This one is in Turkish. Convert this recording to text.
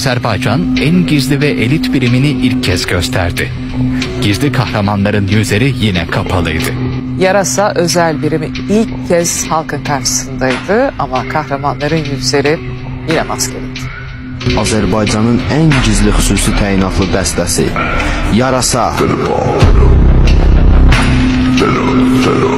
Azerbaycan en gizli ve elit birimini ilk kez gösterdi. Gizli kahramanların yüzleri yine kapalıydı. Yarasa özel birimi ilk kez halkın karşısındaydı ama kahramanların yüzleri yine maskeliydi. Azərbaycanın ən gizli xüsusi təyinatlı dəstəsi Yarasa.